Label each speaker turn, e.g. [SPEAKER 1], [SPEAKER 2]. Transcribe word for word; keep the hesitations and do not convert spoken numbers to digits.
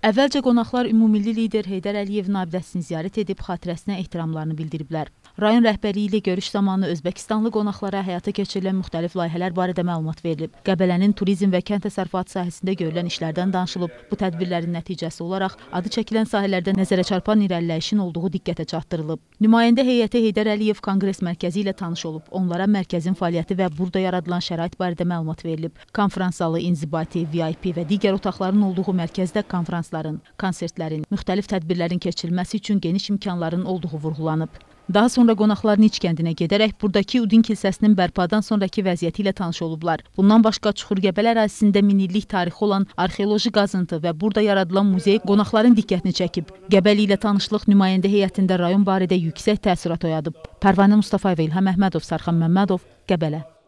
[SPEAKER 1] Əvvəlcə qonaqlar ümummilli lider Heydər Əliyevin abidəsini ziyarət edib xatirəsinə ehtiramlarını bildiriblər. Rayon rəhbərliyi ilə görüş zamanı Özbəkistanlı qonaqlara həyata keçirilən müxtəlif layihələr barədə məlumat verilib. Qəbələnin turizm və kənd təsərrüfatı sahəsində görülən işlərdən danışılıb. Bu tədbirlərin nəticəsi olaraq adı çəkilən sahələrdə nəzərə çarpan irəliləyişin olduğu diqqətə çatdırılıb. Nümayəndə heyəti Heydər Əliyev Konqres Mərkəzi ilə tanış olub. Onlara mərkəzin fəaliyyəti və burada yaradılan şərait barədə məlumat verilib. Konfrans zalı, inzibati, V I P və digər otaqların olduğu mərkəzdə konfransların, konsertlərin, müxtəlif tədbirlərin keçirilməsi üçün geniş imkanların olduğu vurğulanıb. Daha sonra qonaqlar Niç kəndinə gedərək buradakı Udin kilsəsinin bərpadan sonraki vəziyyəti ilə tanış olublar. Bundan başqa Çuxurqəbələ ərazisində min illik tarixi olan arxeoloji qazıntı və burada yaradılan muzey qonaqların diqqətini çəkib. Qəbəli ilə tanışlıq nümayəndə heyətində rayon barədə yüksək təəssürat oyadıb. Pərvanə Mustafayeva, İlham Əhmədov, Sarxan Məmmədov, Qəbələ.